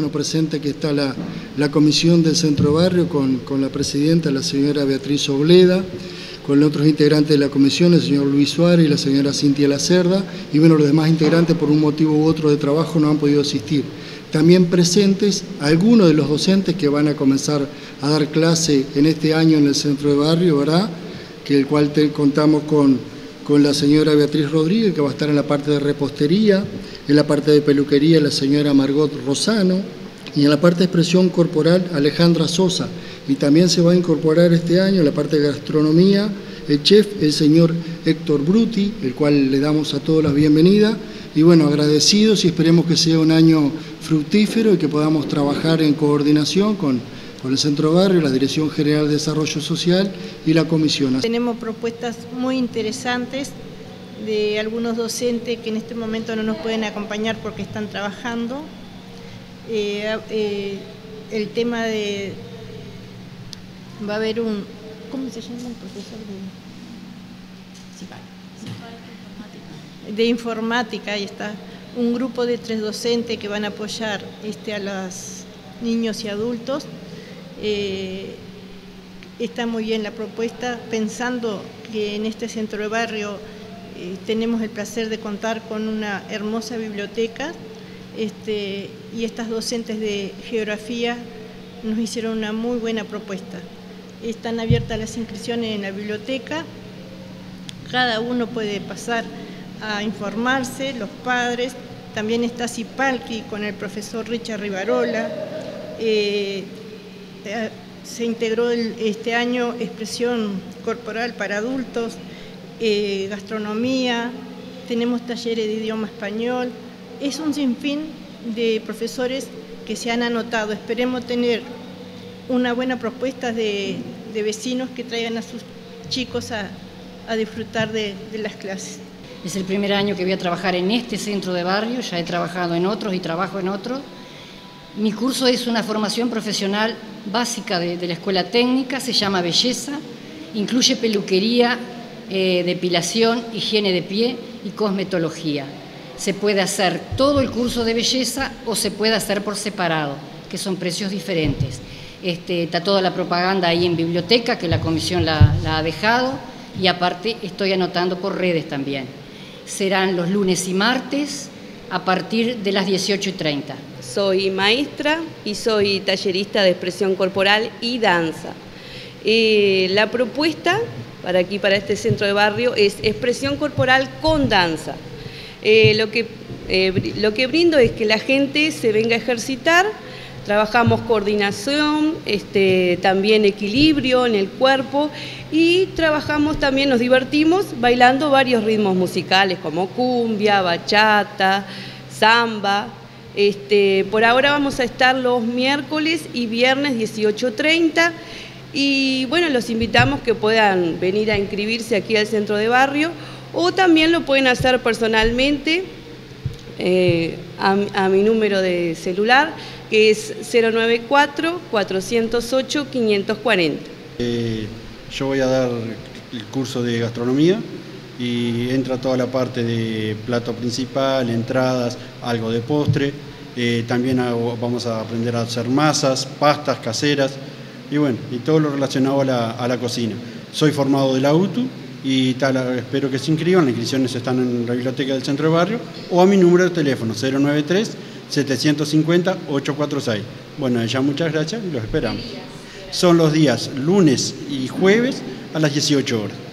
bueno, presente que está la comisión del Centro de Barrio con la presidenta, la señora Beatriz Obleda, con los otros integrantes de la comisión, el señor Luis Suárez y la señora Cintia Lacerda, y bueno, los demás integrantes por un motivo u otro de trabajo no han podido asistir. También presentes algunos de los docentes que van a comenzar a dar clase en este año en el Centro de Barrio, ¿verdad? Que el cual contamos con la señora Beatriz Rodríguez, que va a estar en la parte de repostería, en la parte de peluquería la señora Margot Rosano, y en la parte de expresión corporal Alejandra Sosa. Y también se va a incorporar este año en la parte de gastronomía el chef, el señor Héctor Bruti, el cual le damos a todos la bienvenida. Y bueno, agradecidos y esperemos que sea un año fructífero y que podamos trabajar en coordinación con el Centro Barrio, la Dirección General de Desarrollo Social y la Comisión. Tenemos propuestas muy interesantes de algunos docentes que en este momento no nos pueden acompañar porque están trabajando. El tema de... va a haber un... ¿cómo se llama el profesor de informática? Ahí está. Un grupo de 3 docentes que van a apoyar a los niños y adultos. Está muy bien la propuesta, pensando que en este Centro de Barrio tenemos el placer de contar con una hermosa biblioteca, y estas docentes de geografía nos hicieron una muy buena propuesta. Están abiertas las inscripciones en la biblioteca, cada uno puede pasar a informarse, los padres. También está Cipalqui con el profesor Richard Rivarola. Se integró este año expresión corporal para adultos, gastronomía, tenemos talleres de idioma español. Es un sinfín de profesores que se han anotado. Esperemos tener una buena propuesta de vecinos que traigan a sus chicos a disfrutar de las clases. Es el primer año que voy a trabajar en este Centro de Barrio, ya he trabajado en otros y trabajo en otros. Mi curso es una formación profesional básica de la escuela técnica, se llama Belleza, incluye peluquería, depilación, higiene de pie y cosmetología. Se puede hacer todo el curso de belleza o se puede hacer por separado, que son precios diferentes. Está toda la propaganda ahí en biblioteca, que la comisión la ha dejado, y aparte estoy anotando por redes también. Serán los lunes y martes a partir de las 18:30. Soy maestra y soy tallerista de expresión corporal y danza. La propuesta para este Centro de Barrio es expresión corporal con danza. Lo que brindo es que la gente se venga a ejercitar. Trabajamos coordinación, también equilibrio en el cuerpo, y trabajamos también, nos divertimos bailando varios ritmos musicales como cumbia, bachata, samba. Por ahora vamos a estar los miércoles y viernes 18:30, y bueno, los invitamos que puedan venir a inscribirse aquí al Centro de Barrio, o también lo pueden hacer personalmente a mi número de celular, que es 094-408-540. Yo voy a dar el curso de gastronomía y entra toda la parte de plato principal, entradas, algo de postre. También vamos a aprender a hacer masas, pastas caseras y bueno, y todo lo relacionado a la cocina. Soy formado de la UTU y espero que se inscriban. Las inscripciones están en la biblioteca del Centro de Barrio o a mi número de teléfono 093-750-846. Bueno, ya muchas gracias y los esperamos. Son los días lunes y jueves a las 18 horas.